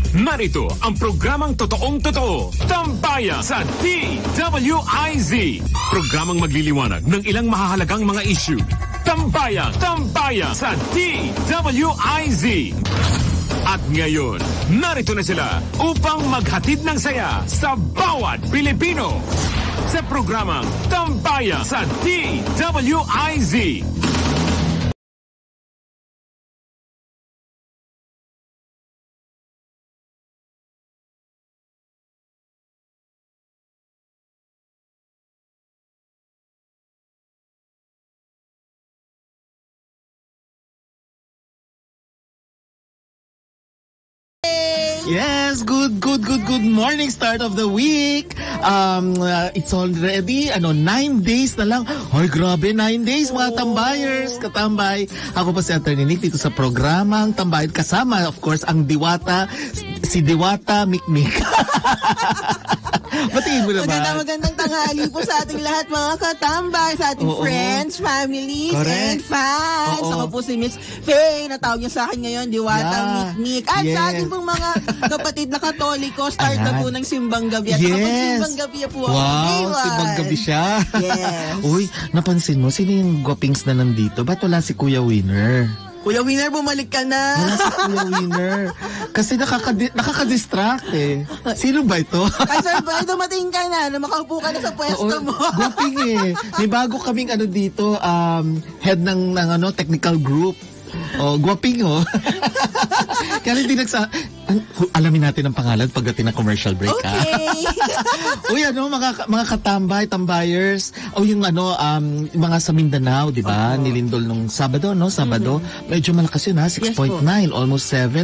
Narito ang programang totoong-totoo, Tambayan sa DWIZ. Programang magliliwanag ng ilang mahahalagang mga issue. Tambayan sa DWIZ. At ngayon, narito na sila upang maghatid ng saya sa bawat Pilipino. Sa programang Tambayan sa DWIZ. Yes, good morning, start of the week. It's already 9 days na lang. Hoy, grabe, 9 days mga tambayers, katambay. Ako pa si Attorney Nick dito sa programang Tambayan, kasama of course ang Diwata, si Diwata Mikmik. Batiin mo naman. Magandang tanghali po sa ating lahat mga katambay, sa ating friends, families, and fans. Ako po si Miss Faye, natawag niya sa akin ngayon, Diwata Mikmik. At sa ating pong mga kapatid na Katoliko, start na po ng simbang gabi. At kapag simbang gabi po ako. Wow, simbang gabi siya. Yes. Uy, napansin mo, sino yung gwapings na nandito? Ba't wala si Kuya Winner? Kuya Winner, bumalik ka na. Wala si Kuya Winner. Kasi nakaka-distract eh. Sino ba ito? Ay, sir, ba, dumating ka na makaupo ka na sa pwesto mo. Gwaping eh. May bago kaming dito, head ng technical group. Gwaping Kaya hindi alamin natin ang pangalan pagdating ng commercial break. Okay. Uy, mga katambay, tambayers. Yung mga sa Mindanao, di ba? Nilindol nung Sabado, Sabado. Medyo malakas yun, 6.9, almost 7,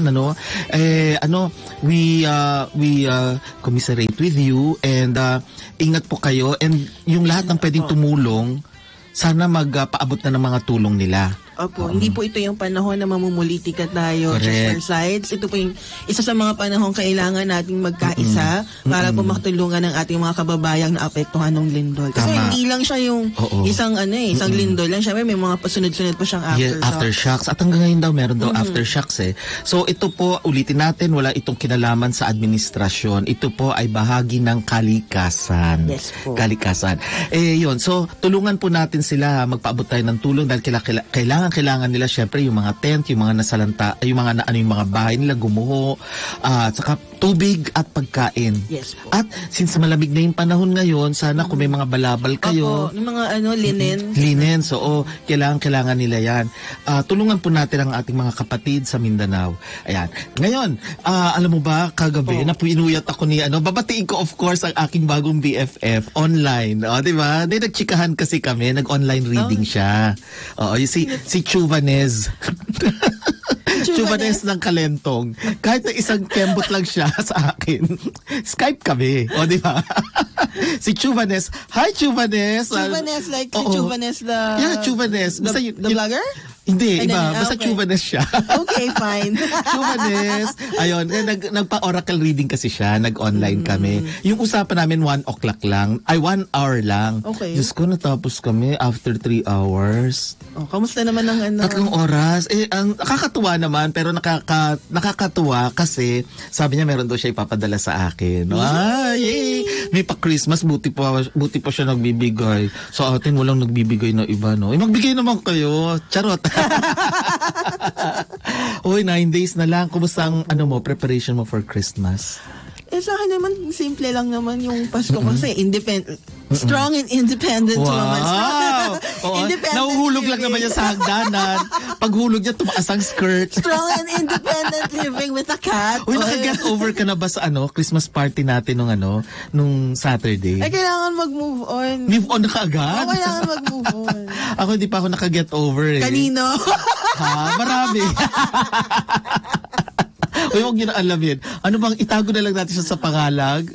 we commiserate with you and ingat po kayo, and yung lahat ng pwedeng tumulong, sana magpaabot na ng mga tulong nila. Opo, hindi po ito yung panahon na mamumulitika tayo just for sides. Ito po yung isa sa mga panahon kailangan nating magkaisa para po makatulungan ng ating mga kababayang naapektuhan ng lindol. Kasi hindi lang siya yung isang lindol lang. Siyempre may mga pasunod-sunod pa siyang aftershocks. At hanggang ngayon daw meron daw aftershocks eh. So ito po, ulitin natin, wala itong kinalaman sa administrasyon. Ito po ay bahagi ng kalikasan. Yes po. Kalikasan. Yun. So tulungan po natin sila, magpaabot tayo ng tulong dahil kailangan nila syempre yung mga tent, yung mga nasalanta, yung mga bahay nila gumuho, saka tubig at pagkain. Yes po. At since malamig na yung panahon ngayon, sana kung may mga balabal kayo, yung mga linen. Linen, so kailangan nila yan. Tulungan po natin ang ating mga kapatid sa Mindanao. Ayan. Ngayon, alam mo ba, kagabi, napinuyat ako ni babatiin ko of course ang aking bagong BFF online. Di ba? Nagchikahan kasi kami, nag-online reading siya. Si Chuvanez. Chuvanez ng Kalentong. Kahit na isang kembot lang siya sa akin. Skype kami. Di ba? Si Chuvanez. Hi, Chuvanez. Chuvanez, like si Chuvanez the... Yeah, Chuvanez. The vlogger? Hindi, iba. Basta Chuvanez siya. Okay, fine. Chuvanez. Ayun, nagpa-oracle reading kasi siya. Nag-online kami. Yung usapan namin 1 o'clock lang. 1 hour lang. Okay. Diyos ko, natapos kami after 3 hours. Kamusta naman ang 3 oras. Nakakatuwa naman, pero nakakatuwa kasi sabi niya meron daw siya ipapadala sa akin. Yay! May pa-Christmas, buti pa siya nagbibigay. Sa atin, walang nagbibigay na iba, magbigay naman kayo. Charot. Uy, 9 days na lang. Kumusta ang preparation mo for Christmas? Sa akin naman, simple lang naman yung Pasko kasi strong and independent woman. Independent nahuhulog lang naman niya sa hagdanan. Paghulog niya, tumaas ang skirt. Strong and independent living with a cat. Uy, naka-get over ka na ba sa Christmas party natin nung Saturday? Kailangan mag-move on. Move on na kaagad? Kailangan mag-move on. Ako hindi pa ako naka-get over eh. Kanino? Marami. Uy, huwag niyo na alamin. Ano bang itago na lang natin siya sa pangalag?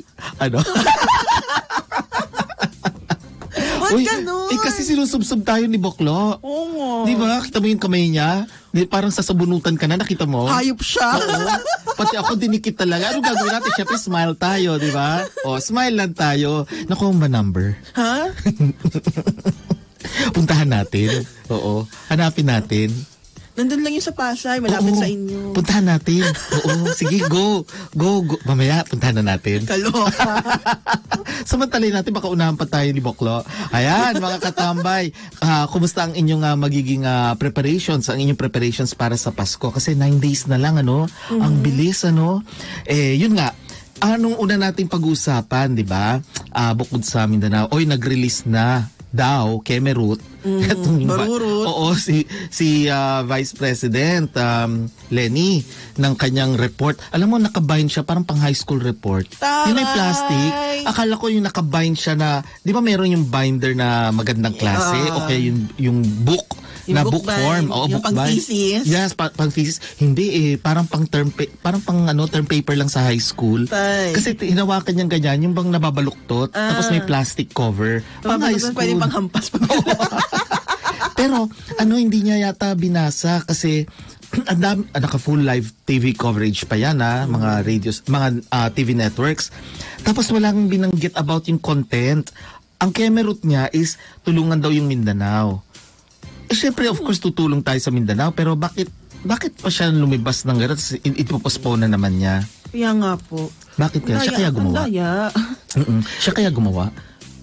Uy, ganun? Kasi sinusubsob tayo ni Boklo. Oo. Di ba? Kita mo yung kamay niya? Parang sasabunutan ka na, nakita mo? Hayop siya. Pati ako dinikit talaga. Ano gagawin natin? Siyempre, smile tayo, di ba? Smile lang tayo. Naku, ba number? Ha? Puntahan natin. Hanapin natin. Nandun lang yun sa Pasay, malapit sa inyo. Puntahan natin. Oo, sige, go. Go. Mamaya, puntahan na natin. Kaloka. Samantalay natin, baka unahan pa tayo ni Boklo. Ayan, mga katambay. Kumusta ang inyong magiging preparations, ang inyong preparations para sa Pasko? Kasi 9 days na lang, ano? Ang bilis, ano? Yun nga. Anong una nating pag-uusapan, di ba? Bukod sa Mindanao, nag-release na daw, Kemerut. Marurut. Oo, si Vice President Lenny ng kanyang report. Alam mo, nakabind siya, parang pang high school report. Taray! Yung may plastic, akala ko yung nakabind siya na, di ba meron yung binder na magandang klase? Okay, yung book. Yung na book book form, yung pang-thesis. Yes, pang-thesis. Hindi parang term paper lang sa high school. Kasi hinawakan niyang ganyan, yung bang nababaluktot, tapos may plastic cover. Pang high school. Pwede pang-hampas. Pero hindi niya yata binasa kasi naka full live TV coverage pa yan mga radios, mga TV networks. Tapos walang binanggit about yung content. Ang Kemerut niya is tulungan daw yung Mindanao. Siyempre, of course, tutulong tayo sa Mindanao, pero bakit pa siya lumibas ng gano'n? Ipopostpone na naman niya. Kaya nga po. Bakit kaya? Siya kaya gumawa? Siya kaya gumawa?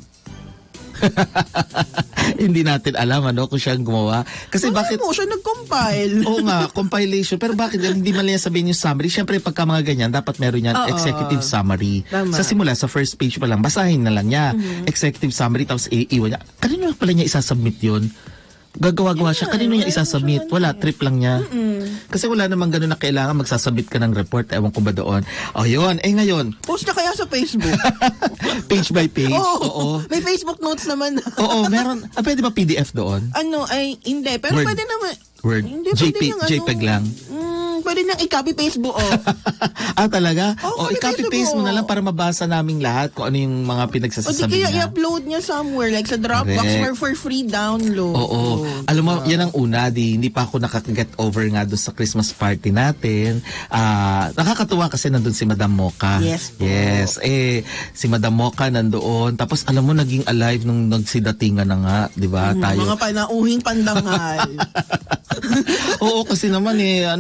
Hindi natin alam kung siya ang gumawa. Kasi bakit mo siya nag-compile? Oo nga, compilation. Pero bakit hindi man niya sabihin yung summary? Siyempre, pagka mga ganyan, dapat meron yan executive summary. Tama. Sa simula, sa first page pa lang, basahin na lang niya. Executive summary, tapos iiwan niya. Kanino pala niya isasubmit yun? Gagawa siya. Kanino niya isasubmit? Wala, trip lang niya. Kasi wala namang gano'n na kailangan magsasubmit ka ng report. Ewan ko ba doon? Yun. Ngayon. Post niya kaya sa Facebook? Page by page? Oo. May Facebook notes naman. Oo, meron. Pwede ba PDF doon? Hindi. Pero Word. pwede naman. Word. Hindi, JPEG lang. Pwede nang i-copy-paste buo. Talaga? i-copy-paste i-copy-paste mo na lang para mabasa naming lahat kung ano yung mga pinagsasasabi kaya niya. i-upload niya somewhere, like sa Dropbox for free download. Oo. Alam mo, yan ang una. Hindi pa ako nakaka-get over nga doon sa Christmas party natin. Nakakatuwa kasi nandun si Madam Mocha. Yes po. Yes. Si Madam Mocha nandoon. Tapos alam mo, naging alive nung nagsidatingan na nga. Di ba? Tayo. Mga panauhing pandangal. Oo, kasi naman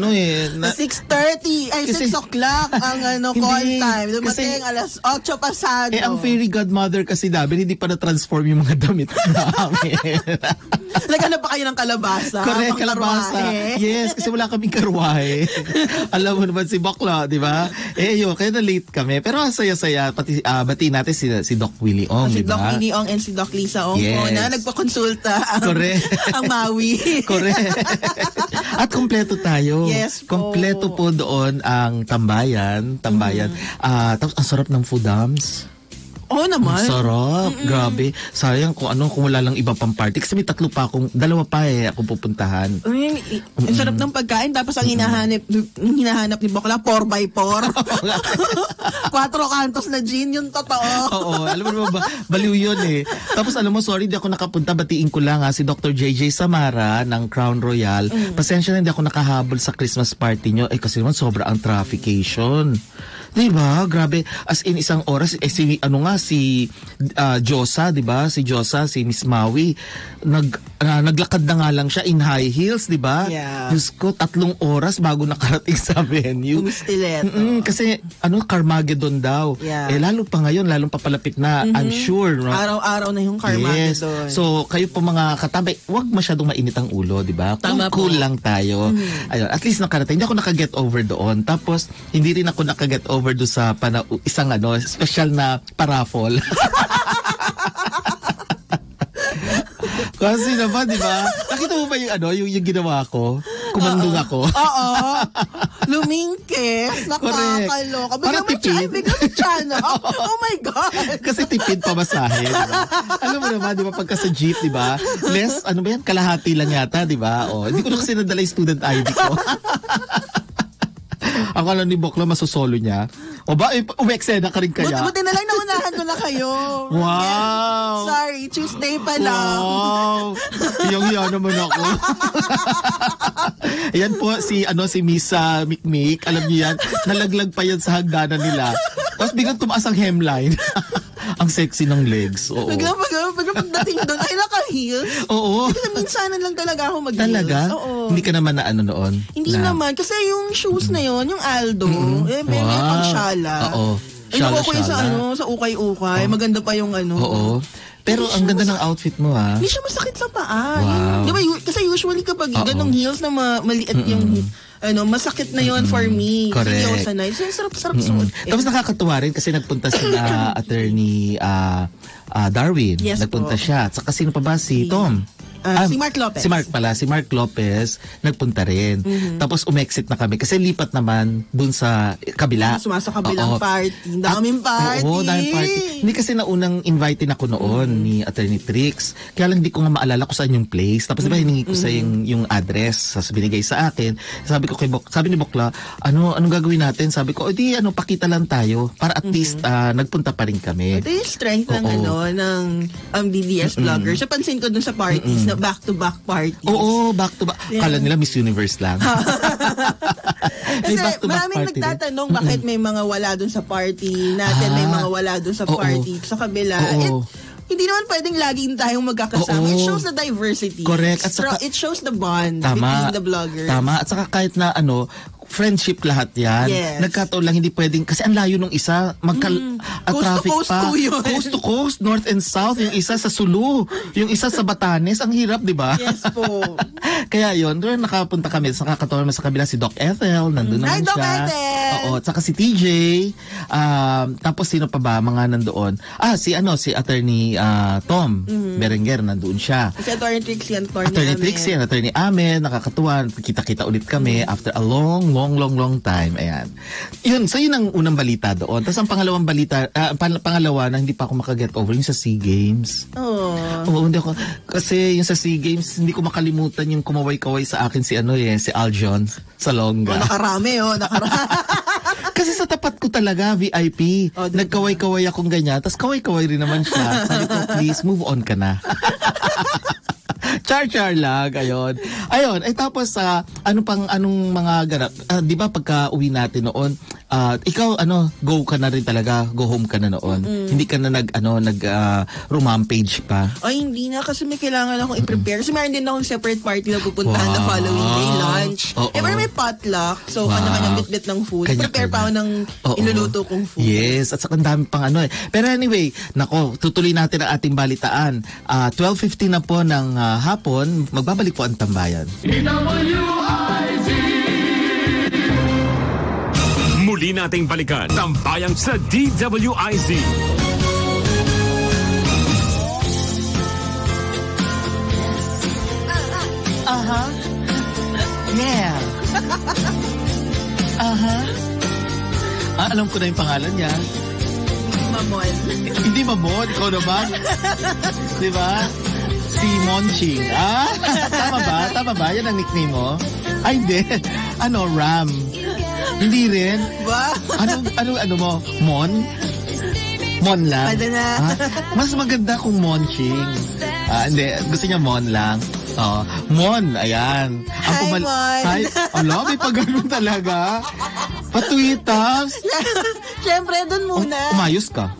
6:30 ay 6 o'clock ang call time. Dumating alas 8 pasado. Ang fairy godmother kasi namin, hindi pa na-transform yung mga damit namin. Naghanap pa kayo ng kalabasa? Correct, kalabasa. Yes, kasi wala kaming karwahe. Alam mo naman si Bakla, di ba? Kaya na-late kami. Pero saya-saya. Pati batiin natin si Doc Willie Ong, Si di ba? Doc Willie Ong and si Doc Lisa Ong na nagpakonsulta ang Maui. Correct. At kompleto tayo. Yes po. Kompleto po doon ang tambayan. Tapos ang sarap ng foodams. Oo naman. Ang sarap. Grabe. Sayang kung wala lang iba pang party. Kasi may 2 pa dalawa pa ako pupuntahan. Ang sarap ng pagkain. Tapos ang hinahanap ni Bokla, 4x4. 4 kantos na gin, yung totoo. Oo. Alam mo naman ba, baliw yun Tapos alam mo, sorry, di ako nakapunta. Batiin ko lang si Dr. JJ Samara ng Crown Royal. Pasensya na, hindi ako nakahabol sa Christmas party nyo. Kasi naman, sobra ang traffication. Diba? Grabe. As in, isang oras, si Josa, diba? Si Josa, si Miss Maui, naglakad na nga lang siya in high heels, diba? Yeah. Diyos ko, 3 oras bago nakarating sa venue. Umistileto. Kasi, Carmageddon daw. Yeah. Lalo pa ngayon, lalong papalapit na, I'm sure. No? Araw-araw na yung Carmageddon. Yes. So, kayo po mga katabay, huwag masyadong mainit ang ulo, diba? Cool lang tayo. Ayun, at least nakarating. Hindi ako nakaget over doon. Tapos, hindi rin ako nakaget over do sa isang special na paraffol. Kasi naman, di ba? Nakita mo ba yung ginawa ko? Kumandong ako. Oo. Lumingkes. Nakakaloka. Para tipid. Biglang tiyan. Oh my God. Kasi tipid pamasahe, di ba? Alam mo naman, di ba, pagka sa jeep, di ba? Less, kalahati lang yata, di ba? Hindi ko na kasi nadala yung student ID ko. Akala ni Bokla masosolo niya. Umeksena ka rin kaya? Buti na lang naunahan ko na kayo. Wow! Sorry, Tuesday pa lang. Wow! Iyong naman ako. Ayan po si Miss Mikmik. Alam niyo yan, nalaglag pa yan sa hagdanan nila. Tapos biglang tumaas ang hemline. Ang sexy ng legs. Oo. Pagdating doon, ay naka-heels. Oo. Kasi minsanan lang talaga ako mag-heels. Talaga? Oo. Hindi ka naman na ano noon? Hindi naman. Kasi yung shoes na yon, yung Aldo, may pang shala. Oo. Ay, ko sa ukay-ukay. Maganda pa yung ano. Oo. Pero ang ganda ng outfit mo, ha? Hindi siya masakit sa paa. Wow. Di ba, kasi usually kapag ganong heels na maliit yung masakit na yon for me. Correct. Hindi ako sanay. So, sarap-sarap suot. Tapos nakakatuwa rin kasi nagpunta sila attorney Darwin. Yes, nagpunta po. siya. At saka sino pa ba? Si Tom. Si Mark Lopez. Si Mark pala. Si Mark Lopez nagpunta rin. Tapos umexit na kami. Kasi lipat naman dun sa kabila. Sa kabilang party. Daming party. Oo, daming party. Hindi kasi naunang invite ako noon ni Attorney Trix. Kaya lang hindi ko nga maalala kung saan yung place. Tapos diba hiningi ko sa yung address. Sa binigay sa akin. Sabi ko sabi ni Bokla, anong gagawin natin? Sabi ko, pakita lang tayo. Para at least nagpunta pa rin kami. Ito yung strength ng DDS vlogger. So pansin ko dun sa parties na back-to-back parties. Oo, back-to-back. Yeah. Kala nila Miss Universe lang. Kasi maraming nagtatanong bakit may mga wala dun sa party natin, may mga wala dun sa party sa kabila. Hindi naman pwedeng laging tayong magkakasama. It shows the diversity. Correct. At saka, it shows the bond between the vloggers. Tama. At saka kahit na friendship lahat yan. Yes. Nagkataon lang hindi pwedeng, kasi ang layo nung isa, traffic coast pa. to coast yun. Coast to coast, north and south. Yung isa sa Sulu, yung isa sa Batanes. Ang hirap, di ba? Yes po. Kaya yun, doon nakapunta kami. Nakakataon naman sa kabila si Doc Ethel. Nandun naman siya. Doc Ethel! Oo. At saka si TJ. Tapos sino pa ba? Mga nandoon. Si Attorney Tom Berenguer. Nandoon siya. Si Attorney Trixie and Attorney Trixie and Attorney Amen. Nakakatuwa. Kita-kita ulit kami after a long time. Ayan. Yun, so yun ang unang balita doon. Tapos ang pangalawang balita, pangalawa na hindi pa ako makaget over yung sa SEA Games. Oo, hindi ako. Kasi yung sa SEA Games, hindi ko makalimutan yung kumaway-kaway sa akin si Aljon Salonga. Nakarami. Kasi sa tapat ko talaga, VIP. Nagkaway-kaway akong ganyan. Tapos kaway-kaway rin naman siya. Sabi ko, please, move on ka na. Char-char lang, ayun. Tapos, anong mga ganap? Di ba pagka uwi natin noon, ikaw, go ka na rin talaga, go home ka na noon. Hindi ka na rumampage pa. Ay, hindi na, kasi may kailangan akong i-prepare. Kasi meron din akong separate party na pupuntahan na following day, lunch. Pero may potluck, so kanya-kanyang bit-bit ng food. Prepare pa ako ng iluluto kong food. Yes, at saka ang dami pang Pero anyway, tutuloy natin ang ating balitaan. 12:15 na po ng hapon, magbabalik po ang tambayan. Muli nating balikan tambayang sa DWIZ. Yeah. Alam ko na yung pangalan niya. Mamon. Hindi Mamon, ikaw naman. Di ba? Si Monching. Tama ba? Yan ang nickname mo? Ay, hindi. Ram. Hindi rin. Ba? Ano mo? Mon? Mon lang? Pwede na. Mas maganda kung Monching. Hindi. Gusto niya Mon lang. Mon. Ayan. Hi, Mon. Hi. May pag-ganun talaga. Patwitas. Siyempre, dun muna. Umayos ka.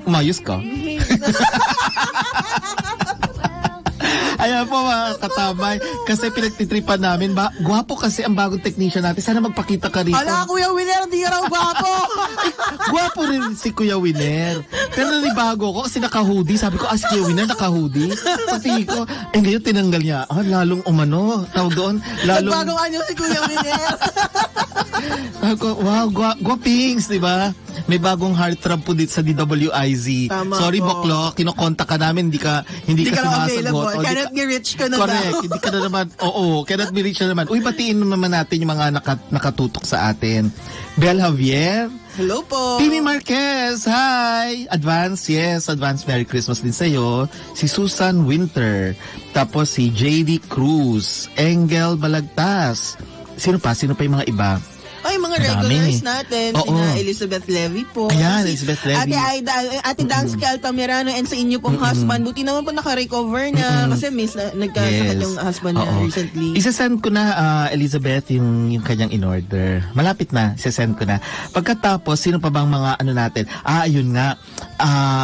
Ayan po mga katamay. Kasi pinagtitripan namin. Gwapo kasi ang bagong technician natin. Sana magpakita ka rito. Kuya Winer, di raw gwapo. Gwapo rin si Kuya Winer. Pero nanibago ko kasi naka-hoodie. Sabi ko, si Kuya Winer naka-hoodie. Pati ko, ngayon tinanggal niya. Lalong tawag doon. Nagbagong anyo si Kuya Winer. Sabi ko, wow, gwapings, di ba? May bagong heartthrob po dito sa DWIZ. Tama Sorry, po. Boklo, kinokontak ka namin, hindi ka sumasagot. Cannot be reached ka na Correct, hindi ka na naman, cannot be reached na naman. Batiin naman natin yung mga nakatutok sa atin. Bel Javier. Hello po. Timmy Marquez, hi! Advance Merry Christmas din sa'yo. Si Susan Winter. Tapos si JD Cruz. Engel Balagtas. Sino pa yung mga iba? Ay, mga regulars natin. Sina Elizabeth Levy po. Ayan, Elizabeth Levy. Ate Dansky Altamirano and sa inyo pong husband. Buti naman po naka-recover na kasi nagkasakit yung husband niya recently. Isa-send ko na, Elizabeth, yung kanyang in-order. Malapit na, isa-send ko na. Pagkatapos, sino pa bang mga natin? Ayun nga.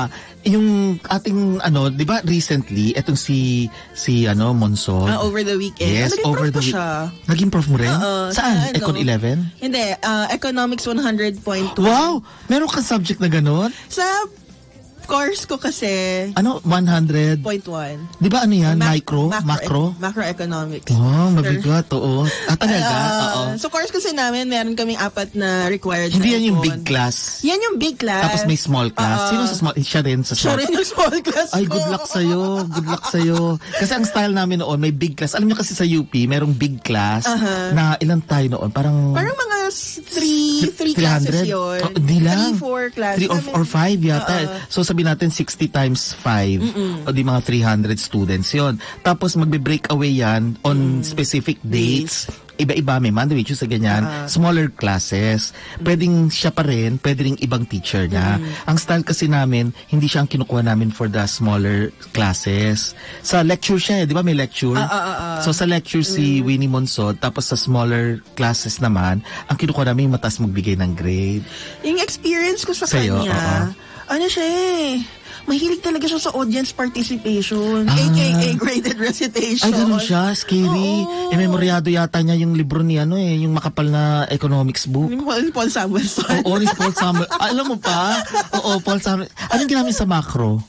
yung ating di ba recently etong si Monsod. Over the weekend. Yes, Naging over prof the ko siya. Naging prof mo rin? sa Saan? Econ 11? Hindi, Economics 100.2. Wow! Meron kang subject na ganon? Sa course ko kasi 100? 0.1. Di ba ano yan? Macro? Macroeconomics. Oh, mabigat. Oo. Talaga? Oo. So course kasi namin, meron kaming 4 na required Hindi na yan yung econ. big class. Yan yung big class. Tapos may small class. Sino sa small? Siya rin sa Siya small. rin yung small class Ay, ko. good luck sa'yo. Good luck sa'yo. Kasi ang style namin noon, may big class. Alam niyo kasi sa UP, merong big class na ilan tayo noon? Parang mga 3 classes yun. Hindi lang. 3, 4 classes. 3 or 5 yata. So sabi natin 60 times 5. O di mga 300 students yon. Tapos magbe-break away yan on specific dates. Iba-iba, may Monday, Tuesday, ganyan. Smaller classes. Pwedeng siya pa rin, pwede ring ibang teacher na. Ang style kasi namin, hindi siya ang kinukuha namin for the smaller classes. Sa lecture siya, di ba may lecture? So sa lecture si Winnie Monsod, tapos sa smaller classes naman, ang kinukuha namin yung mataas magbigay ng grade. Yung experience ko sa Sa'yo, kanya, ano siya mahilig talaga siya sa audience participation, aka graded recitation. Ay, ganun siya. Scary. Memoryado yata niya yung libro ni yung makapal na economics book. Paul Samuelson. Oo, ni Paul Samuel. Alam mo pa? Oo, Paul Samuel. Anong ginamit sa macro?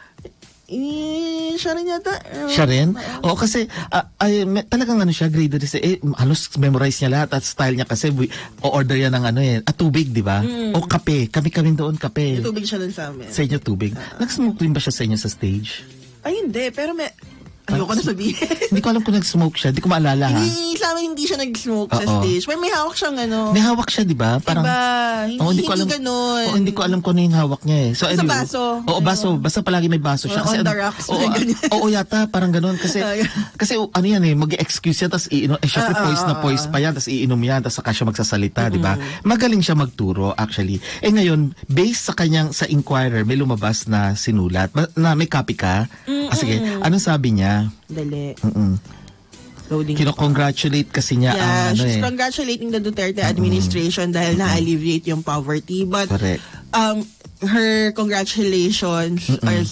Siya rin yata. Siya rin? Oo, kasi talagang siya, graded. Halos memorize niya lahat at style niya kasi o-order yan ng tubig, di ba? O kape. Kami doon, kape. May tubig siya dun sa amin. Sa inyo, tubig. Nag-smoke din ba siya sa inyo sa stage? Ay, hindi. Pero ayoko na sabihin. Hindi ko alam kung nag-smoke siya. Hindi ko maalala, ha? Sa amin hindi siya nag-smoke sa stage. May hawak siyang May hawak siya, di ba? Parang, hindi ko alam ganun. Hindi ko alam kung ano yung hawak niya So, sa baso. Oo, baso. Basta palagi may baso siya. On the rocks. Oo, yata. Parang ganun. Kasi ano yan mag-excuse yan, tapos iinom. Syempre, poise pa yan, tapos iinom yan, tapos saka siya magsasalita, di ba? Magaling siya magturo, actually. Ngayon, based sa Inquirer, may lumabas na sinulat. Na may copy ka? Sige, anong sabi niya? Dali. Loading. Kino-congratulate kasi niya ang she's congratulating the Duterte administration dahil na-alleviate yung poverty. But her congratulations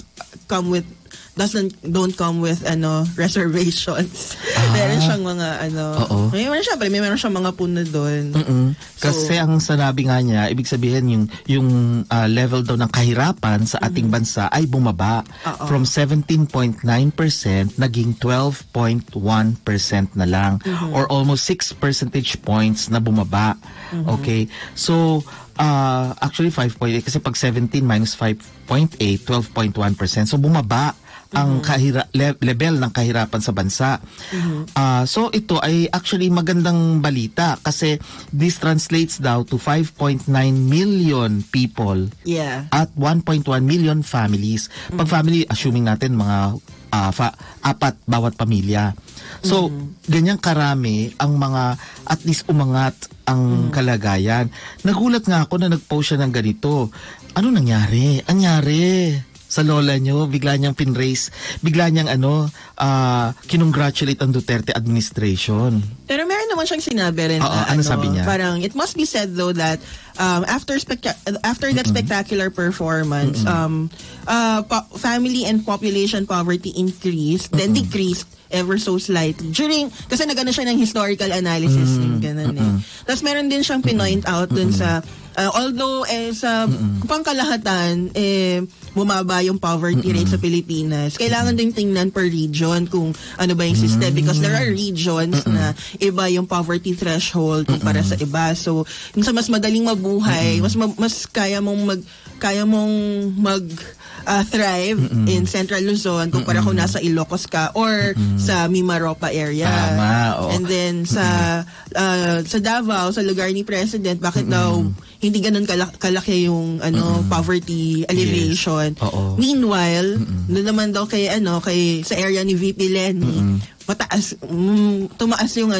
don't come with reservations. Meron siyang mga meron siyang mga puno doon. Kasi ang sanabi nga niya, ibig sabihin yung level daw ng kahirapan sa ating bansa ay bumaba from 17.9% naging 12.1% na lang or almost 6 percentage points na bumaba. Okay? So actually 5.8 kasi pag 17 minus 5.8, 12.1%. So bumaba ang level ng kahirapan sa bansa. So ito ay actually magandang balita kasi this translates daw to 5.9 million people at 1.1 million families. Pag family, assuming natin mga 4 bawat pamilya. So, ganyang karami ang mga at least umangat ang kalagayan. Nagulat nga ako na nag-post siya ng ganito. Ano nangyari? Sa lola nyo, bigla niyang pinraise, bigla niyang kinongratulate ang Duterte administration. Pero meron naman siyang sinabi rin na ano sabi niya? Parang it must be said though that after that spectacular performance, family and population poverty increased, then decreased ever so slightly. Kasi nagano siya ng historical analysis ng ganun Tapos meron din siyang pinoint out dun sa although sa pangkalahatan bumaba yung poverty rate sa Pilipinas, kailangan din tingnan per region kung ano ba yung system because there are regions na iba yung poverty threshold kumpara sa iba. So, yung sa mas madaling mabuhay, mas kaya mong thrive in Central Luzon kumpara kung nasa Ilocos ka or sa Mimaropa area. And then sa Davao, sa lugar ni President, bakit daw hindi ganun kalaki yung poverty alleviation. Meanwhile, doon naman daw kay sa area ni VP Lenny, tumaas yung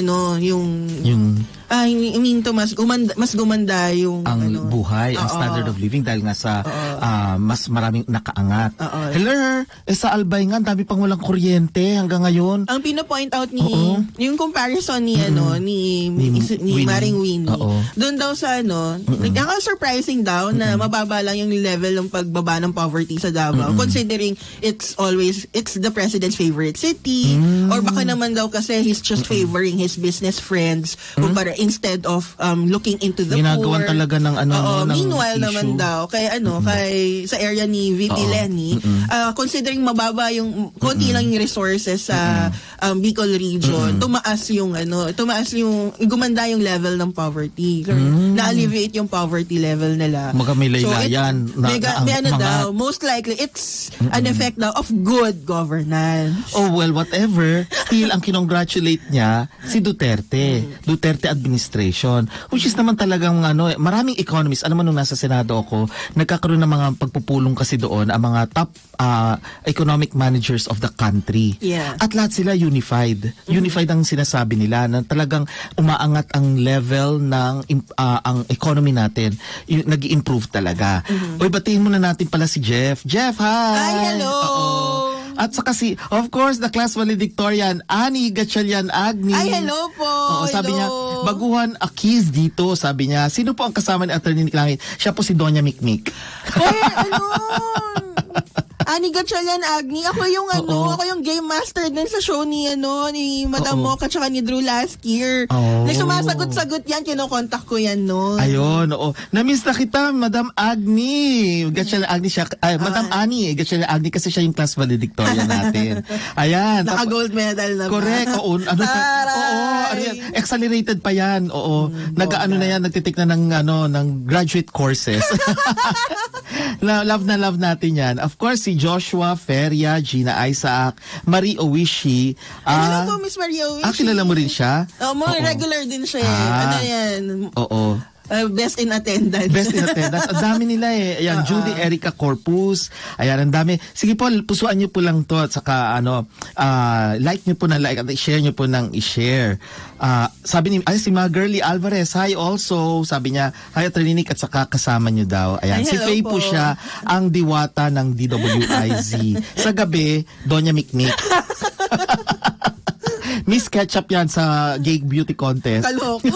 mas gumanda yung ang buhay, ang standard of living dahil nga sa mas maraming nakaangat. Hello, sa Albay nga, dami pang walang kuryente hanggang ngayon. Ang pino-point out yung comparison ni Maring Winnie. Doon daw sa surprising daw na mababa lang yung level ng pagbaba ng poverty sa Davao considering it's the president's favorite city or baka naman daw kasi he's just favoring his business friends instead of looking into the ginagawan poor. talaga ng ng meanwhile issue. naman daw kay sa area ni VP Lenny considering mababa yung konti lang yung resources sa Bicol region, tumaas yung gumanda yung level ng poverty. Na-alleviate yung poverty level nila. May laylayan. Most likely it's an effect daw of good governance. Oh well, whatever. Still ang kinongratulate niya si Duterte administration, which is naman talagang maraming economists. Alam mo nung nasa Senado ako, nagkakaroon ng mga pagpupulong kasi doon ang mga top economic managers of the country. Yeah. At lahat sila unified. Unified ang sinasabi nila na talagang umaangat ang level ng ang economy natin. Nag-i-improve talaga. Oy, batiin muna natin pala si Jeff. Jeff, hi! Hi, hello! At saka of course, the class valedictorian, Ani Gatchalian Agni. Ay, hello po! Sabi niya, baguhan a kiss dito, sabi niya. Sino po ang kasama ni Attorney Nick Langit? Siya po si Doña Mikmik. Ani Gatchalian Agni, ako yung game master din sa show ni Madam Mocha tsaka ni Drew last year. Sumasagot-sagot yan, kinokontak ko yan noon. Ayun, oo. Na-miss na kita, Madam Agni. Gatchalian Agni siya, Madam Ani Gatchalian Agni kasi siya yung class valedictorian natin. Ayan. Naka-gold medal na ba? Correct, oo. Accelerated pa yan, oo. Nagtitik na ng graduate courses. Love na love natin yan. Of course, si Joshua Feria, Gina Isaac, Marie Owishi. Hello po, Miss Marie Owishi. Kilala mo rin siya? Regular din siya. Yan? Oo. Best in attendance. Best in attendance. Ang dami nila eh. Ayan, Judy Erica Corpus. Ayan, ang dami. Sige po, pusuan niyo po lang to at saka like niyo po na like at share niyo po ng i-share. Sabi si Girly Alvarez, hi also. Sabi niya, hi Attorney at saka kasama niyo daw. Ayan, si Faye po siya ang diwata ng DWIZ. Sa gabi, Doña Mikmik. Miss Ketchup yan sa Gay Beauty Contest. Kaloko.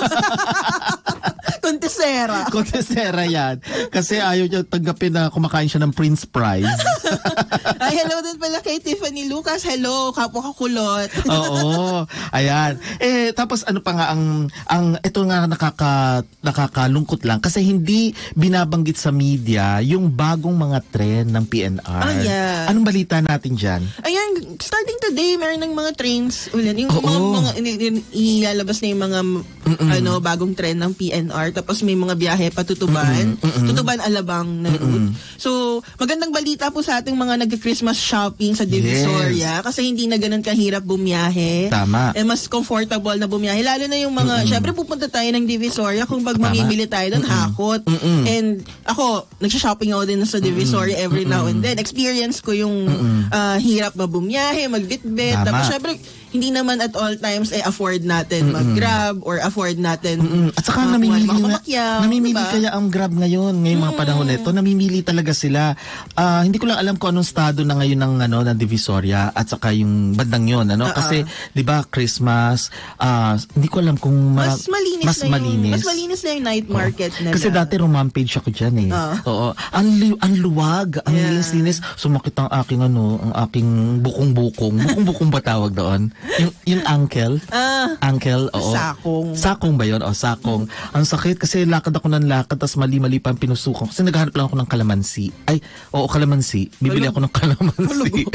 Contestera yan. Kasi ayaw niya tanggapin na kumakain siya ng Prince Prize. Ay, hello din pala kay Tiffany Lucas. Hello, kapwa kakulot. Oo. Ayan. Tapos ano pa nga ito nga nakakalungkot lang kasi hindi binabanggit sa media yung bagong mga trend ng PNR. Yeah. Anong balita natin dyan? Ayan, starting today, meron ng mga trains ulit. Yung mga ilalabas na yung mga bagong trend ng PNR. Tapos may mga biyahe patutuban. Tutuban Alabang na route. So, magandang balita po sa ating mga nag-Christmas shopping sa Divisoria. Yes. Kasi hindi na ganun kahirap bumiyahe. Tama. Mas comfortable na bumiyahe. Lalo na yung mga, syempre pupunta tayo ng Divisoria kung pag mamimili tayo doon, hakot. And ako, nagsha-shopping ako din sa Divisoria every now and then. Experience ko yung hirap na bumiyahe, magbitbit. Tapos syempre, hindi naman at all times afford natin mag-Grab or afford natin at saka namimili diba? Kaya ang Grab ngayong mga panahon nito, namimili talaga sila. Hindi ko lang alam kung anong estado na ngayon ng Divisoria at saka yung bandang yun, kasi 'di ba Christmas, hindi ko alam kung mas malinis na yung night market nila. Kasi dati rumampage ako diyan Oo. Ang luwag, ang linis-linis. Sumakit ang aking bukong-bukong ba tawag doon? Yung ankle. Ankle, oo. Sakong ba yun? O, sakong. Ang sakit kasi lakad ako ng lakad tapos mali-mali pa ang pinusukan. Kasi naghahanap lang ako ng kalamansi. Kalamansi. Bibili ako ng kalamansi.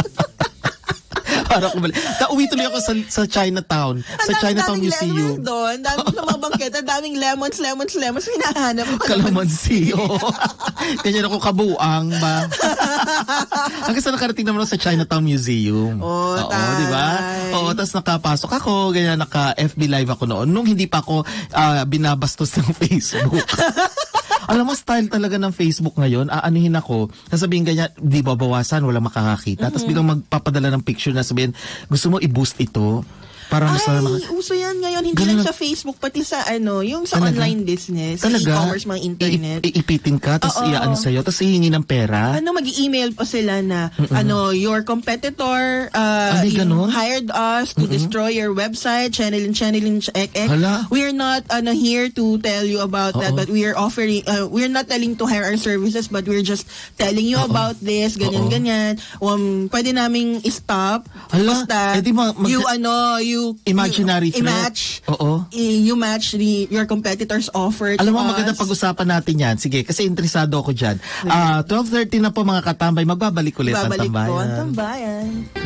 Para kumali. Uwi tuloy ako sa Chinatown. Sa Chinatown Museum. Doon, daming mga bangketa, daming lemons, hinahanap ko. Kalamansi, Ganyan ako kabuang ba? Hanggang sa nakarating naman ako sa Chinatown Museum. Oo, di ba? Oo, tapos nakapasok ako, ganyan, naka-FB live ako noon. Nung hindi pa ako binabastos ng Facebook. Alam mo, style talaga ng Facebook ngayon, aanuhin ako, sasabihin ganyan, di babawasan, walang makakakita. Tapos biglang magpapadala ng picture na sabihin, gusto mo i-boost ito? Para mas uso yan ngayon. Hindi Ganun lang sa Facebook, pati sa yung sa Talaga? online business, Talaga? e-commerce, mga internet. Iipitin ka, tapos Oo. iaan sa'yo, tapos hihingi ng pera. Mag-email pa sila na, your competitor May ganun? hired us to destroy your website, channeling, Hala. We're not here to tell you about that, Oo. but we are offering, we're not telling to hire our services, but we're just telling you about this, ganyan. Pwede naming stop. Hala, Basta, di you imaginary you threat. match Oo. you match your competitor's offer to Alam mo, us. maganda pag-usapan natin yan. Sige, kasi interesado ako dyan. 12:30 na po mga katambay. Magbabalik ulit ang Babalik tambayan. po ang tambayan.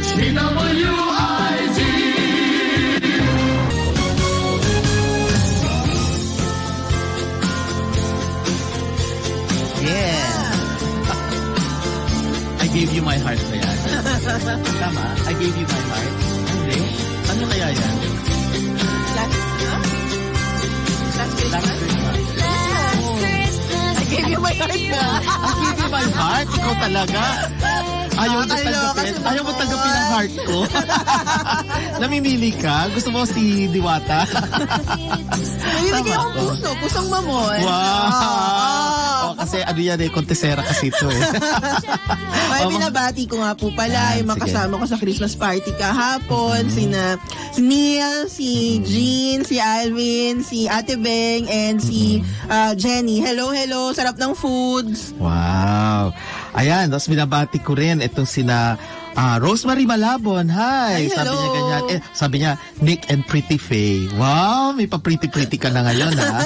Yeah. I gave you my heart ba yan? Tama? I gave you my heart? Hindi? Ano kaya yan? Last Christmas. I gave you my heart na. I gave you my heart? Ikaw talaga? Ayaw mo tanggapin? Ayaw mo tanggapin ang heart ko? Namimili ka? Gusto mo si Diwata? Nabibigyan akong puso. Pusong mamon. Wow! Kasi ano yan kontesera kasi ito May binabati ko nga po pala yung makasama ko sa Christmas party kahapon. Si Neil, si Jean, si Alvin, si Ate Beng, and si Jenny. Hello. Sarap ng foods. Wow! Ayan, tapos binabati ko rin itong sina Rosemary Malabon. Hi! Ay, Sabi hello. niya ganyan. Sabi niya, Nick and Pretty Faye. Wow! May pa-pretty-pretty ka na ngayon, ha?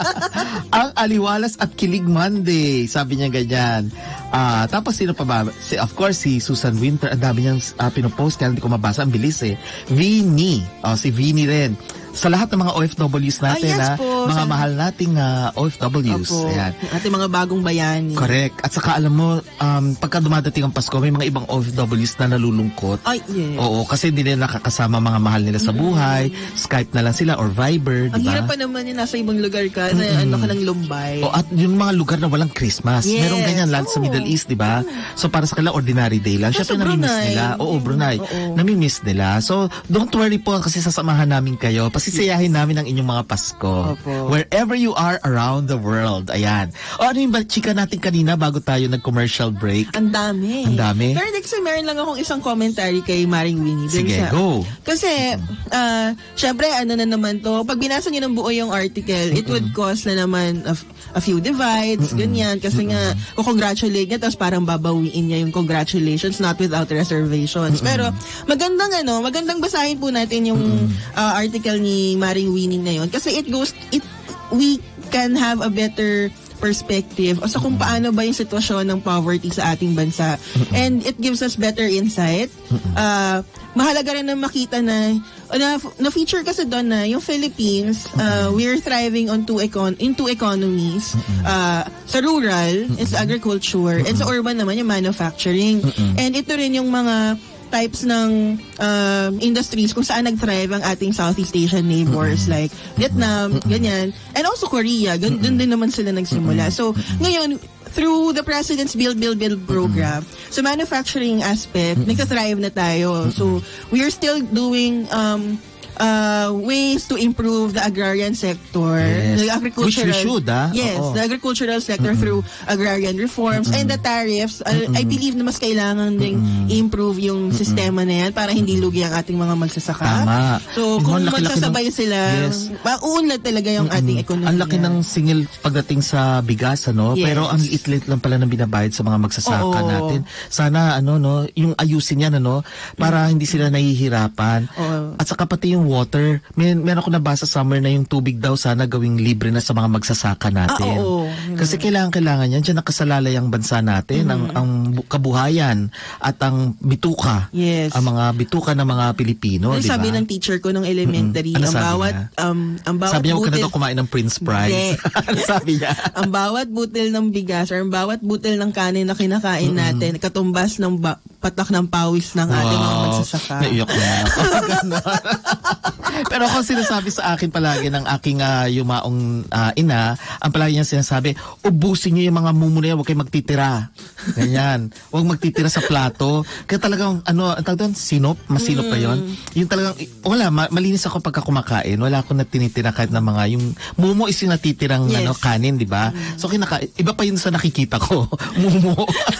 Ang Aliwalas at Kilig Monday. Sabi niya ganyan. Tapos sino pa ba? Of course, si Susan Winter. Ang dami niyang pinopost kaya hindi ko mabasa. Ang bilis Vinnie. Si Vinnie rin. Sa lahat ng mga OFWs natin, yes po. mga mahal nating OFWs. Opo. Ayan. Ating mga bagong bayani. Correct. At saka alam mo, pagka dumadating ang Pasko, may mga ibang OFWs na nalulungkot. Ay, yes. Oo, kasi hindi nila nakakasama mga mahal nila sa buhay. Skype na lang sila or Viber, Ang diba? hirap pa naman yun, nasa ibang lugar ka, na ano ka ng lumbay. At yung mga lugar na walang Christmas. Yes. Merong ganyan lalo sa Middle East, di ba? So para sa kanila, ordinary day lang. Sa Siyempre, namimiss Brunei. nila. Oo, Brunei. Oo. Namimiss nila. So, don't worry po kasi sasamahan namin kayo. Pasisiyahin namin ang inyong mga Pasko. Opo. Wherever you are around the world. Ayan. Ano yung chika natin kanina bago tayo nag-commercial break? Ang dami. Ang dami? Pero next time, meron lang akong isang commentary kay Maring Winnie. Dun Sige, go. Kasi, syempre, ano na naman to, pag binasa niyo ng buo yung article, it would cause na naman a few divides, ganyan. Kasi nga, congratulate niya, tapos parang babawiin niya yung congratulations, not without reservations. Pero, magandang basahin po natin yung article ni Maring Winnie na yun. Kasi we can have a better perspective o sa kung paano ba yung sitwasyon ng poverty sa ating bansa. And it gives us better insight. Mahalaga rin na makita na feature kasi doon na yung Philippines, we're thriving on two economies. Sa rural, it's agriculture, and sa urban naman yung manufacturing. And ito rin yung mga types ng industries kung saan nag-thrive ang ating Southeast Asian neighbors like Vietnam, ganyan. And also Korea, doon din naman sila nagsimula. So, ngayon, through the President's Build program, sa manufacturing aspect, nagka-thrive na tayo. So, we are still doing ways to improve the agrarian sector, the agricultural, which we should, yes, Oo. the agricultural sector through agrarian reforms and the tariffs. I believe na mas kailangan ding improve yung sistema na yan para hindi lugi ang ating mga magsasaka. Tama. So, kung Laki-laki magsasabay sila, mauunlad talaga yung ating ekonomiya. Ang laki ng singil pagdating sa bigas, Yes. Pero ang liit-liit lang pala ng binabayad sa mga magsasaka Oo. natin. Sana, yung ayusin yan, para hindi sila nahihirapan. Oo. At saka pati yung water, meron ako nabasa somewhere na yung tubig daw sana gawing libre na sa mga magsasaka natin. Oo. Kasi kailangan yan. Diyan nakasalalay ang bansa natin, ang kabuhayan at ang bituka. Yes. Ang mga bituka ng mga Pilipino, Ano di ba? sabi ng teacher ko nung elementary, Ano ang sabi bawat Sabi niya, huwag ka na butil- daw kumain ng Prince Prize. Ano sabi niya? ang bawat butil ng bigas or ang bawat butil ng kanin na kinakain natin, katumbas ng patak ng pawis ng ating mga magsasaka. Naiyak naman ako. Ganon. Pero ako sinasabi sa akin palagi ng aking yumaong ina, ang palagi niya sinasabi, ubusin niyo yung mga mumu na yan, huwag kayo magtitira. Ganyan. Huwag magtitira sa plato. Kaya talagang, ang tawag doon, sinop? Masinop na yun. Yung talagang, malinis ako pagka kumakain. Wala akong natinitira kahit na mga, yung mumu is yung natitirang kanin, di ba? So, iba pa yun sa nakikita ko. Mumu.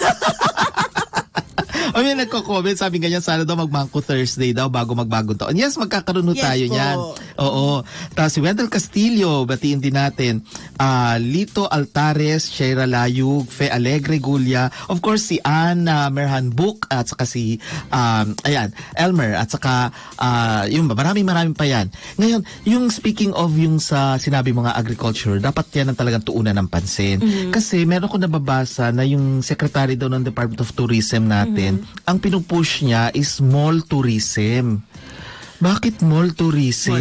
O may nagko-comment, sabi ganyan, sana daw magmangko Thursday daw bago magbagong taon. Yes, magkakaroon tayo niyan. Oo. Tapos si Wendell Castillo, batiin din natin. Lito Altares, Sheira Layug, Fe Alegre Gulia, of course si Ann Merhan Book, at saka si Elmer, at saka maraming pa yan. Ngayon, yung speaking of yung sa sinabi mga agriculture, dapat yan ang talagang tuunan ng pansin. Kasi meron ko nababasa na yung secretary daw ng Department of Tourism natin, ang pinupush niya is mall tourism. Bakit mall tourism?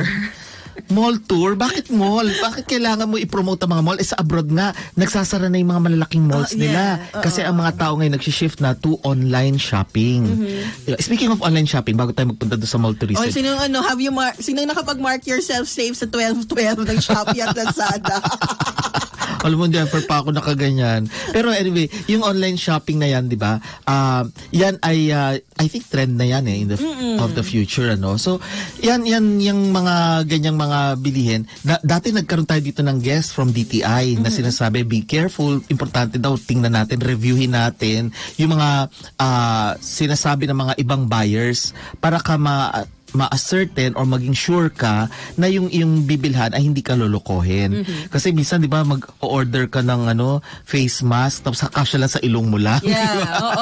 Mall tour? Bakit mall? Bakit kailangan mo i-promote ang mga mall? Sa abroad nga, nagsasara na yung mga malalaking malls nila. Kasi ang mga tao ngayon nagsishift na to online shopping. Speaking of online shopping, bago tayo magpunta doon sa mall tourism. Sinong nakapag-mark yourself safe sa 12-12 ng Shopee at Lazada? Alam mo, Jennifer, pa ako nakaganyan. Pero anyway, yung online shopping na yan, di ba? Yan ay, I think trend na yan in of the future, ano? So, yan yung mga ganyang mga bilihin. Dati nagkaroon tayo dito ng guest from DTI na sinasabi, be careful, importante daw, tingnan natin, reviewin natin yung mga sinasabi ng mga ibang buyers para ka ma-ascertain or maging sure ka na yung iyong bibilhan ay hindi ka lolokohin. Kasi minsan, di ba, mag-order ka ng face mask tapos kasya lang sa ilong mo lang. Yeah,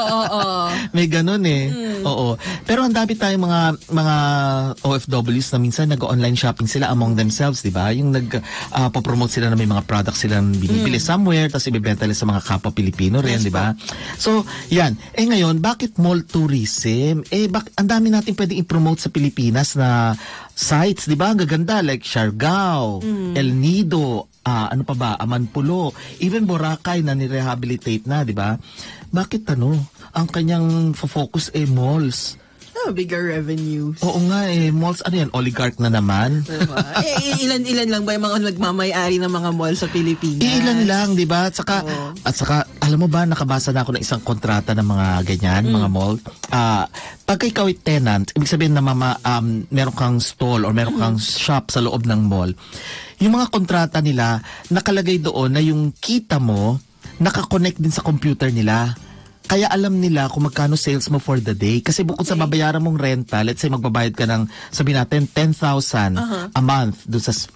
May ganun Oo. Pero ang dami tayong mga OFWs na minsan nag-online shopping sila among themselves, di ba? Yung nag-promote sila na may mga products silang binibili somewhere tapos ibebenta nila sa mga kapwa Pilipino rin, di ba? So, yan. Ngayon, bakit mall tourism? Ang dami natin pwedeng i-promote sa Pilipinas na sites, di ba? Ang gaganda, like Siargao, El Nido, ano pa ba, Amanpulo, even Boracay na nirehabilitate na, di ba? Bakit ang kanyang focus malls? Bigger revenues. Oo nga malls, yan, oligarch na naman. Diba? Ilan lang ba yung mga nagmamayari ng mga mall sa Pilipinas? Ilan lang, di ba? At saka, alam mo ba, nakabasa na ako ng isang kontrata ng mga ganyan, mga mall. Pagka ikaw ay tenant, ibig sabihin na meron kang stall or meron kang shop sa loob ng mall, yung mga kontrata nila, nakalagay doon na yung kita mo, nakakonect din sa computer nila. Kaya alam nila kung magkano sales mo for the day. Kasi bukod sa babayaran mong renta, let's say magbabayad ka ng, sabihin natin, 10,000 a month doon sa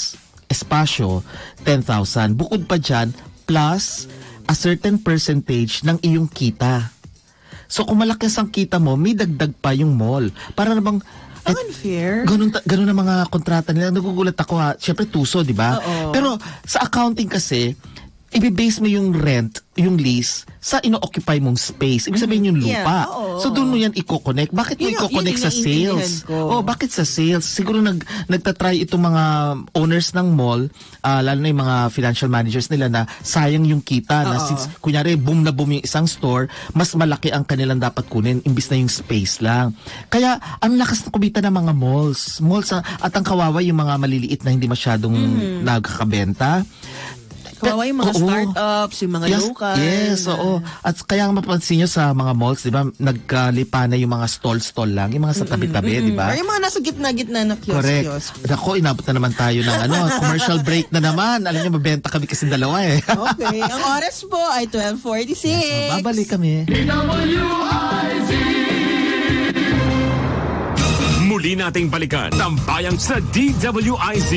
espasyo, 10,000. Bukod pa dyan, plus a certain percentage ng iyong kita. So kung malaki ang kita mo, may dagdag pa yung mall. Para namang, unfair. Ganun ang mga kontrata nila. Nagugulat ako Siyempre tuso, di ba? Pero sa accounting kasi, i-base mo yung rent, yung lease, sa ino-occupy mong space. Ibig sabihin yung lupa. So doon mo yan i-connect. Bakit mo i-connect sa sales? Bakit sa sales? Siguro nagtatry itong mga owners ng mall, lalo na yung mga financial managers nila na sayang yung kita. Na since, kunyari, boom na boom yung isang store, mas malaki ang kanilang dapat kunin imbis na yung space lang. Kaya, ang lakas na kumita ng mga malls. At ang kawawa yung mga maliliit na hindi masyadong nagkakabenta. Kawawa yung mga startups, yung mga local. Yes, oo. At kaya mapansin nyo sa mga malls, di ba, nagkalipa na yung mga stall lang, yung mga sa tabi-tabi, di ba? Or yung mga nasa gitna-gitna na kiosk. Correct. Ako, inabot na naman tayo ng commercial break na naman. Alam nyo, mabenta kami kasi dalawa Okay. Ang oras po ay 12:46. Babalik kami. Muli nating balikan Tambayang sa DWIZ.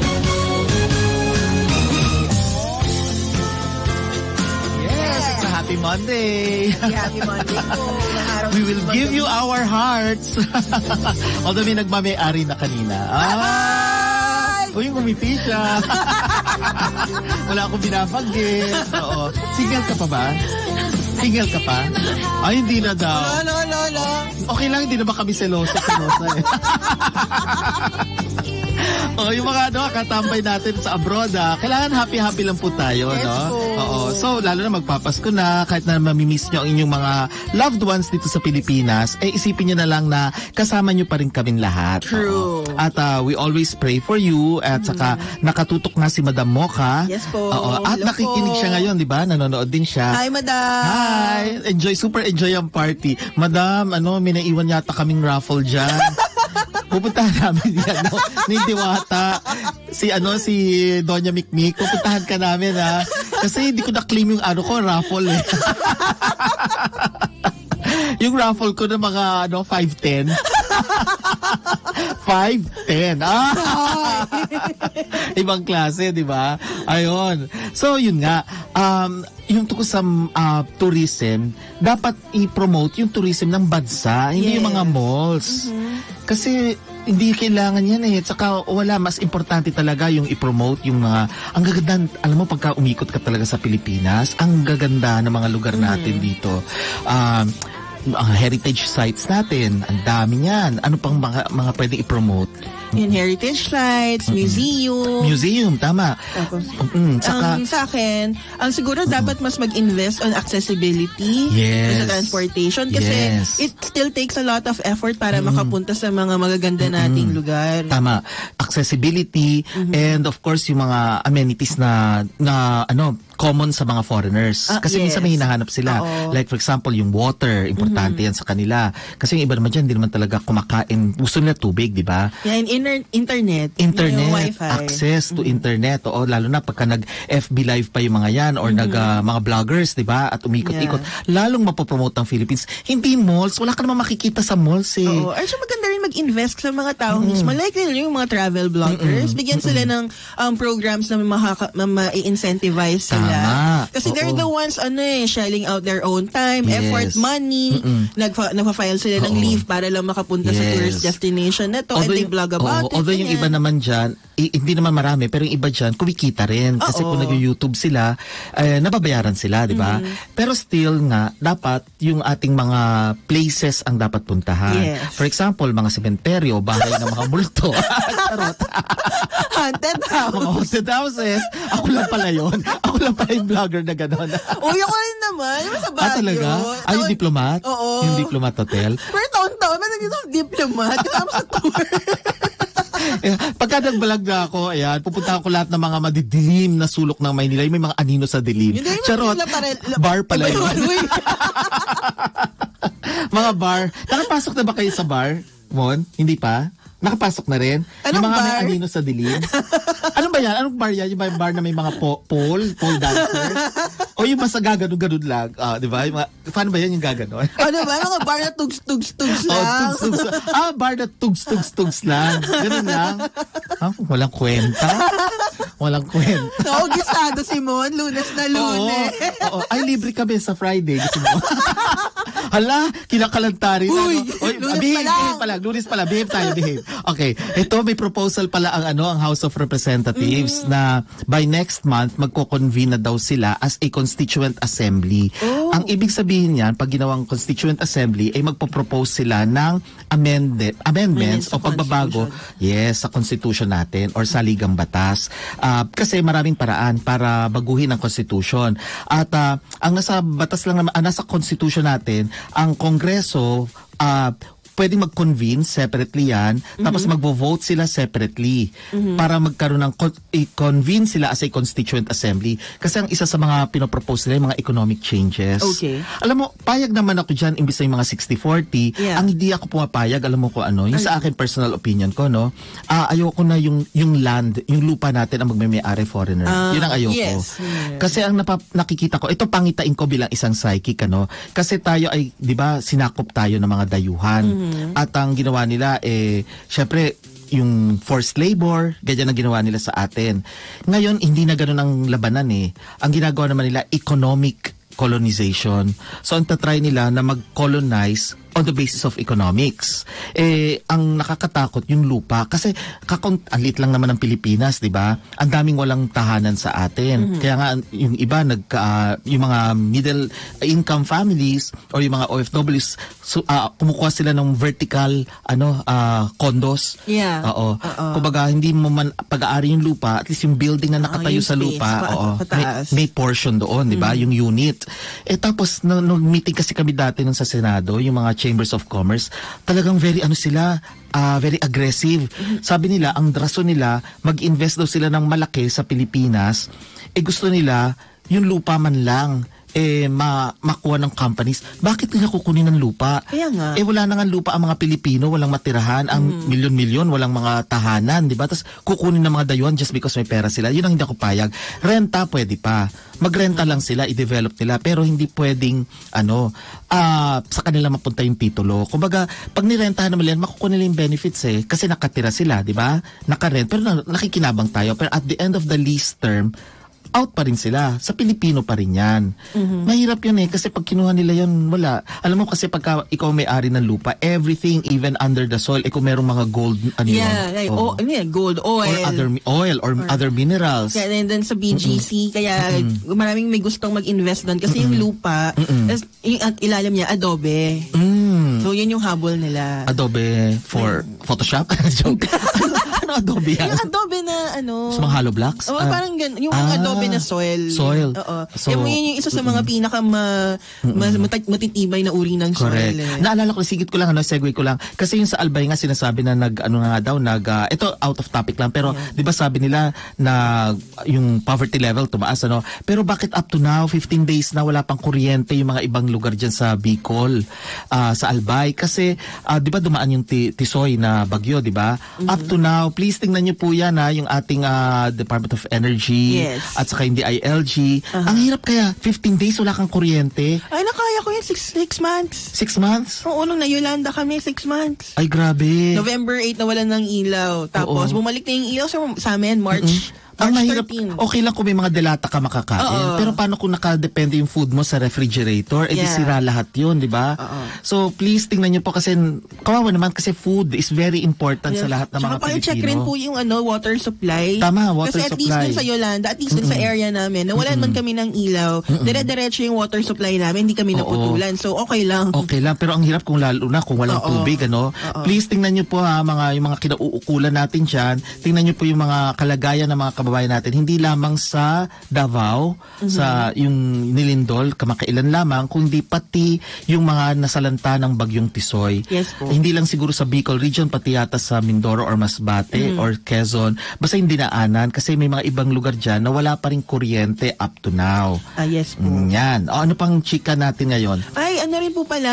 Happy Monday! Happy Monday po. We will give you our hearts. Although may nagmamay-ari na kanina. Uy, ngumiti siya. Wala akong binabanggit. Oo. Single ka pa ba? Single ka pa? Ay, hindi na daw. No. Okay lang, hindi na ba kami selosa yung mga katambay natin sa abroad, kailangan happy-happy lang po tayo, yes, no? Oo, So, lalo na magpapasko na, kahit na mamimiss nyo ang inyong mga loved ones dito sa Pilipinas, isipin nyo na lang na kasama nyo pa rin kaming lahat. True. At we always pray for you. At saka, nakatutok na si Madam Mocha. Yes po. At Hello nakikinig po. siya ngayon, di ba? Nanonood din siya. Hi, Madam! Hi! Super enjoy ang party. Madam, may naiwan yata kaming raffle dyan. Pupuntahan namin yan, ni Diwata. Si Doña Mikmik, pupuntahan ka namin, ha? Kasi hindi ko na-claim yung raffle, eh. Yung raffle ko na mga, 510. 510. Ibang klase, di ba? Ayun. So, yun nga. Yung tungkol sa tourism, dapat i-promote yung tourism ng bansa, hindi yung mga malls. Kasi hindi kailangan yan eh. Saka wala, mas importante talaga yung i-promote yung mga, ang gaganda, alam mo pagka umikot ka talaga sa Pilipinas, ang gaganda ng mga lugar natin dito. Ang heritage sites natin, ang dami niyan. Ano pang mga pwedeng i-promote? Yung heritage sites, museum. Museum, tama. Tapos, Saka, sa akin, ang siguro dapat mas mag-invest on accessibility Yes. sa transportation kasi Yes. it still takes a lot of effort para makapunta sa mga magaganda nating lugar. tama. Accessibility and of course yung mga amenities na common sa mga foreigners. Kasi yes. minsan may hinahanap sila. Oo. Like for example, yung water, importante yan sa kanila. Kasi yung iba naman dyan, hindi naman talaga kumakain. Gusto nila tubig, di ba? Yeah, and internet. Internet, Yung wifi. access to internet. Oo, lalo na pagka nag-FB live pa yung mga yan or mga vloggers, di ba? At umikot-ikot. Lalong mapopromote ang Philippines. Hindi malls. Wala ka naman makikita sa malls eh. Oo. Or siya maganda rin mag-invest sa mga tao mismo. Like yung mga travel bloggers. Bigyan sila ng programs na ma-incentivize sila. Kasi they're the ones shelling out their own time, Yes. effort, money. Nagpa-file sila ng leave para lang makapunta sa Yes. tourist destination na to and they blog about it. Although yung ganyan. iba naman dyan, hindi naman marami, pero yung iba dyan, kumikita rin. Kasi kung nag-YouTube sila, nababayaran sila, di ba? Pero still nga, dapat yung ating mga places ang dapat puntahan. Yes. For example, mga sementeryo, bahay ng mga multo. Charot. Haunted house. Mga haunted houses. Ako lang pala yun. Ako lang pala yung vlogger na gano'n. Uy, ako rin naman. Yung sa Baguio. Talaga? Yung diplomat? Oo. Yung diplomat hotel? Pero taon-taon, naging diplomat. Kasama sa tour. Pagka nag-vlog na ako, ayan, pupunta ko lahat ng mga madidilim na sulok ng Maynila. May mga anino sa dilim. Hindi, Charot. Bar pala yun. Mga bar. Nakapasok na ba kayo sa bar, Mon? Hindi pa? Nakapasok na rin? Anong yung mga bar? may anino sa dilim? Ano ba yan? Anong bar yan? Yung bar na may mga pole dancers? O yung basta gaganon-ganon lang? Di ba? Paano ba yan yung gaganon? Ano ba? Mga bar na tugs-tugs-tugs lang. Bar na tugs-tugs-tugs lang. Ganun lang. Walang kwenta. Walang kwenta. Oo, gisado si Mon. Lunes na Lunes. Oo. Ay, libre kami sa Friday. Gusto mo? Hala, kinakalantari na. Uy, Lunes Lunes pa lang. Behave pala. Lunes pala. Behave tayo, behave. Okay. Ito, may proposal pala ang House of Representatives na by next month, magko-convene na daw sila as a Constituent Assembly. Ang ibig sabihin niyan, pag ginawang Constituent Assembly, ay magpo-propose sila ng amendments o pagbabago sa Constitution natin or sa Ligang Batas. Kasi maraming paraan para baguhin ang Constitution. At ang nasa batas lang naman, nasa Constitution natin, ang Kongreso pwedeng mag-convene separately yan, tapos magvo-vote sila separately para magkaroon ng i-convene sila as a constituent assembly. Kasi ang isa sa mga pinopropose nila yung mga economic changes. Okay. Alam mo, payag naman ako dyan imbis na yung mga 60-40. Yeah. Ang hindi ako pumapayag, alam mo ko yung sa akin personal opinion ko, ayoko na yung land, yung lupa natin ang magme-may-ari foreigner. Yun ang ayoko. Yes. Kasi ang nakikita ko, ito pangitain ko bilang isang psychic, kasi tayo ay, di ba, sinakop tayo ng mga dayuhan. At ang ginawa nila, syempre, yung forced labor, ganyan ang ginawa nila sa atin. Ngayon, hindi na ganun ang labanan Ang ginagawa naman nila, economic colonization. So, ang tatry nila na mag-colonize on the basis of economics. Ang nakakatakot yung lupa kasi ang liit lang naman ng Pilipinas, 'di ba? Ang daming walang tahanan sa atin. Kaya nga yung iba yung mga middle income families or yung mga OFWs kumukuha sila ng vertical condos. Yeah. Oo. Kumbaga hindi mo man pag-aari yung lupa, at least yung building na nakatayo sa lupa, may portion doon, 'di ba? Yung unit. Tapos nung meeting kasi kami dati sa Senado, yung mga Chambers of Commerce, talagang very very aggressive. Sabi nila, ang rason nila, mag-invest daw sila ng malaki sa Pilipinas, gusto nila yung lupa man lang makuha ng companies. Bakit nila kukunin ng lupa? Kaya nga. Wala na nga lupa ang mga Pilipino, walang matirahan, ang milyon-milyon, walang mga tahanan, di ba? Tapos kukunin ng mga dayuhan just because may pera sila. Yun ang hindi ako payag. Renta, pwede pa. Magrenta lang sila, i-develop nila, pero hindi pwedeng, sa kanila mapunta yung titulo. Kumbaga, pag nirentahan naman yan, makukuha nila yung benefits kasi nakatira sila, di ba? Nakarent, pero nakikinabang tayo. Pero at the end of the lease term, out pa rin sila. Sa Pilipino pa rin yan. Mahirap yun kasi pag kinuha nila yun, wala. Alam mo kasi pagka ikaw may-ari ng lupa, everything, even under the soil, kung merong mga gold, gold, oil, or other minerals. Yeah, and then sa BGC, kaya maraming may gustong mag-invest doon kasi yung lupa, yung ilalim niya, adobe. So, yun yung habol nila. Adobe for Photoshop? Joke. Ano Adobe yan? Yung Adobe na Sa mga hollow blocks? Parang ganun. Yung Adobe na soil. Soil. Oo. So, yun yung isa sa mga pinaka matitibay na uri ng soil. Correct. Naalala ko, sigit ko lang, segue ko lang. Kasi yung sa Albay nga, sinasabi na ito out of topic lang, pero di ba sabi nila na yung poverty level tumaas, Pero bakit up to now, 15 days na wala pang kuryente yung mga ibang lugar dyan sa Bicol, sa Albay? Kasi, di ba dumaan yung Tisoy na bagyo, di ba? Up to now, please tingnan niyo po yan, yung ating Department of Energy, at saka yung DILG. Ang hirap kaya, 15 days wala kang kuryente. Ay, nakaya ko yan, 6 months. 6 months? Oo, nung na-Yolanda kami, 6 months. Ay, grabe. November 8 nawalan ng ilaw. Tapos, bumalik na yung ilaw sa amin, March ang mahirap, 13. okay lang kung may mga delata ka makakain. Pero paano kung nakadepende yung food mo sa refrigerator? Di sira lahat yun, di ba? So, please, tingnan nyo po kasi, kawawa naman kasi food is very important sa lahat ng mga Pilipino. Saka check rin po yung water supply. Tama, water kasi supply. Kasi at least dun sa Yolanda, at least dun sa area namin, nawalan man kami ng ilaw, dire-diretso yung water supply namin, hindi kami naputulan. So, okay lang. Okay lang, pero ang hirap kung lalo na kung walang tubig, Please, tingnan nyo po yung mga kinauukulan natin dyan. Tingnan nyo po yung mga kalagayan ng mga kababayan natin. Hindi lamang sa Davao, sa yung nilindol, kamakailan lamang, kundi pati yung mga nasalanta ng bagyong Tisoy. Yes po. Hindi lang siguro sa Bicol region, pati yata sa Mindoro or Masbate or Quezon. Basta yung dinaanan kasi may mga ibang lugar dyan na wala pa rin kuryente up to now. Yes po. Yan. Ano pang chika natin ngayon? Ay, ano rin po pala,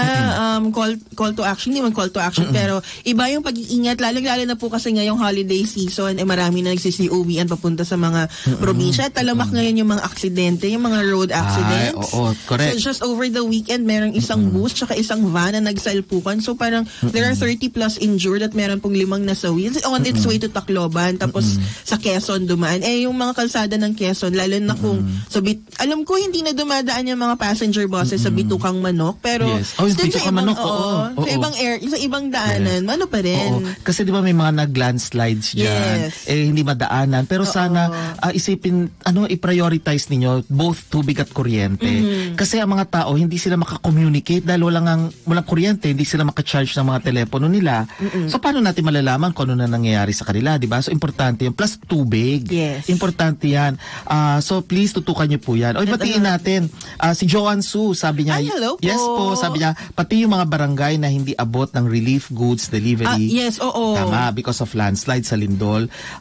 call to action. Hindi man call to action, pero iba yung pag-iingat. Lalo na po kasi ngayong holiday season, marami na nagsisi-uwian papunta sa mga probinsya. Talamak ngayon yung mga aksidente, yung mga road accidents. Correct. So just over the weekend, merong isang bus tsaka isang van na nagsalpukan. So parang there are 30 plus injured at meron pong 5 nasawi. It's on its way to Tacloban. Tapos sa Quezon dumaan. Yung mga kalsada ng Quezon, lalo na kung alam ko hindi na dumadaan yung mga passenger buses sa Bitukang Manok. Pero still sa ibang, sa ibang sa ibang daanan, ano pa rin. Kasi di ba may mga nag-landslides dyan. Hindi madaanan. Pero sana isipin, i-prioritize ninyo both tubig at kuryente. Kasi ang mga tao, hindi sila makakommunicate dahil walang kuryente, hindi sila makacharge ng mga telepono nila. So, paano natin malalaman kung ano na nangyayari sa kanila, di ba? So, importante yun. Plus, tubig. Yes. Importante yan. So, please, tutukan niyo po yan. Batiin natin. Si Joanne Su, sabi niya, hello po. Yes po, sabi niya, pati yung mga barangay na hindi abot ng relief goods delivery. Yes, oo. Tama, because of landslide sa Lindol.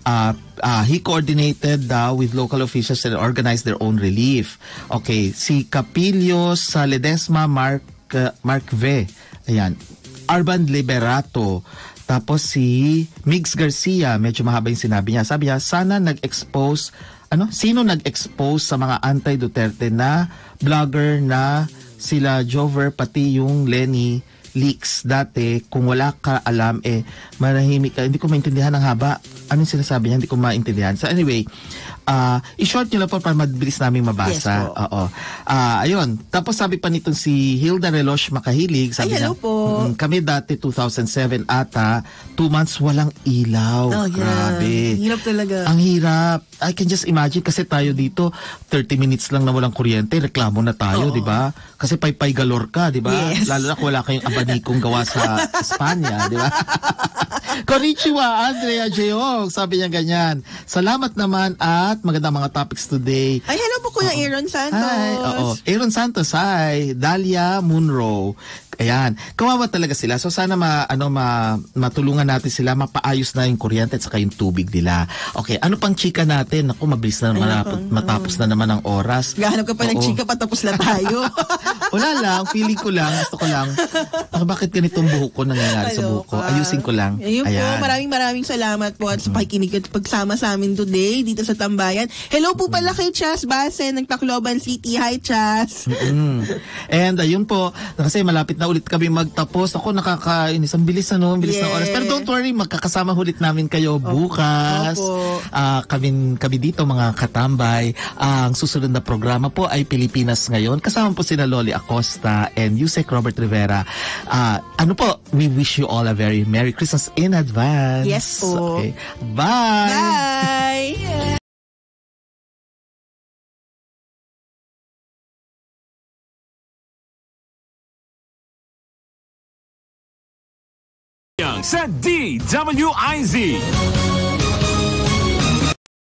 He coordinated with local officials and organized their own relief. Okay, si Capilio sa Ledesma, Mark V. Ayan. Arban Liberato. Tapos si Migs Garcia, medyo mahaba yung sinabi niya. Sabi niya, sana nag-expose, sino nag-expose sa mga anti-Duterte na vlogger na sila Jover, pati yung Lenny leaks dati, kung wala ka alam, manahimik ka. Hindi ko maintindihan ang haba. Anong sinasabi niya? Hindi ko maintindihan. So anyway, i-short nyo lang po para mabilis namin mabasa. Yes po. Oo. Ayun. Tapos sabi pa nitong si Hilda Relosh Makahilig, sabi Ay, hello niya, po. kami dati 2007 ata, 2 months walang ilaw. Oh, yeah. Grabe. Hirap talaga. Ang hirap. I can just imagine kasi tayo dito 30 minutes lang na walang kuryente, reklamo na tayo, Oo. 'di ba? Kasi pay-pay galore ka, 'di ba? Yes. Lalo na kung wala kayong abanikong gawa sa Espanya, 'di ba? Konnichiwa, Andrea Jeong, sabi niya ganyan. Salamat naman at magandang mga topics today. Ay, hello po Kuya Aaron Santos. Hi, oo. Aaron Santos, hi. Dalia Munro. Ayan. Kawawa talaga sila. So sana matulungan natin sila, mapaayos na yung kuryente at saka yung tubig nila. Okay, ano pang chika natin? Naku, mabilis na matapos na naman ang oras. Gahanap ka pa ng Oo. chika, patapos na tayo. Wala lang, feeling ko lang, gusto ko lang. Bakit ganitong buhok ko nangyayari sa buhok ko? Ayusin ko lang. Ayun po, Ayan. maraming salamat po at sa pakikinig at pagsama sa amin today dito sa Tambayan. Hello po pala kay Chas Base ng Tacloban City. Hi, Chas. And ayun po, kasi malapit na ulit kami magtapos. Ako nakakainis. Ang bilis ng oras. Pero don't worry, magkakasama ulit namin kayo bukas. Opo. Kami dito mga katambay. Ang susunod na programa po ay Pilipinas Ngayon. Kasama po sina Loli Acosta and Yusek Robert Rivera. We wish you all a very Merry Christmas in advance. Yes po. Okay. Bye! Bye! Sa DWIZ.